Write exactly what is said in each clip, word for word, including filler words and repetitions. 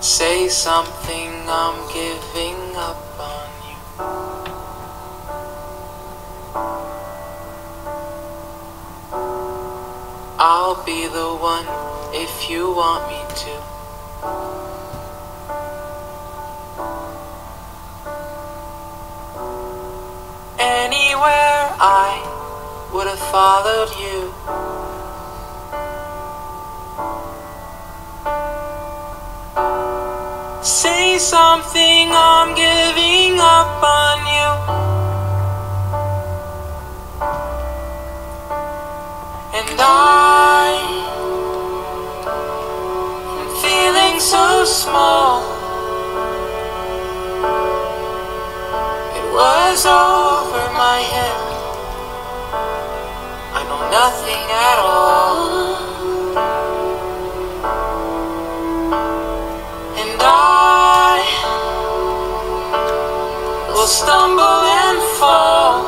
Say something, I'm giving up on you. I'll be the one if you want me to. Anywhere I would have followed you. Say something, I'm giving up on you. And I am feeling so small. It was over my head. I know nothing at all. And I will stumble and fall.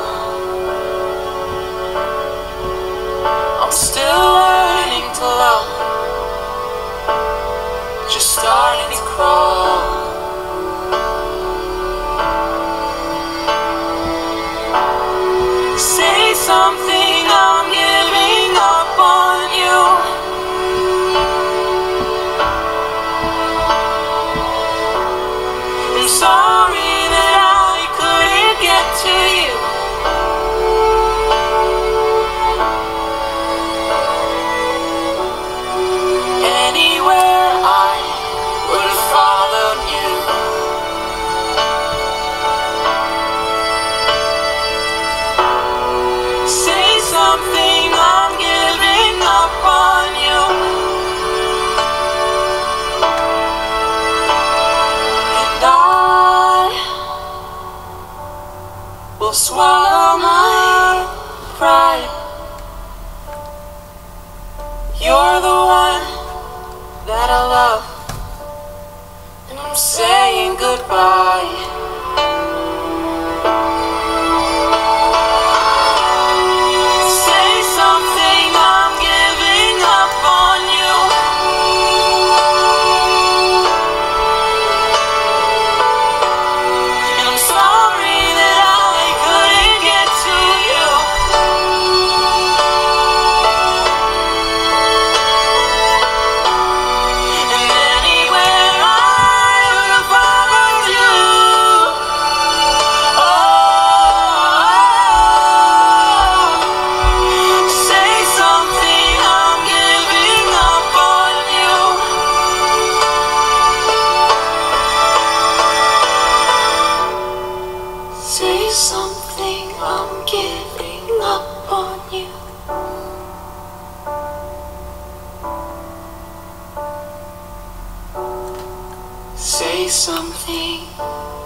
I'm still learning to love, just starting to crawl. Say something, I'm giving up on you. I'm sorry that I couldn't get to you. Anywhere I would have followed you. Say something, I'm giving up on you. And I will swallow my pride. You're the one that I love, and I'm saying goodbye. Say something, I'm giving up on you. And I'm sorry that I couldn't get to you. And anywhere I would have followed you. Oh, say something, I'm giving up on you. Say something, I'm giving up on you. Say something.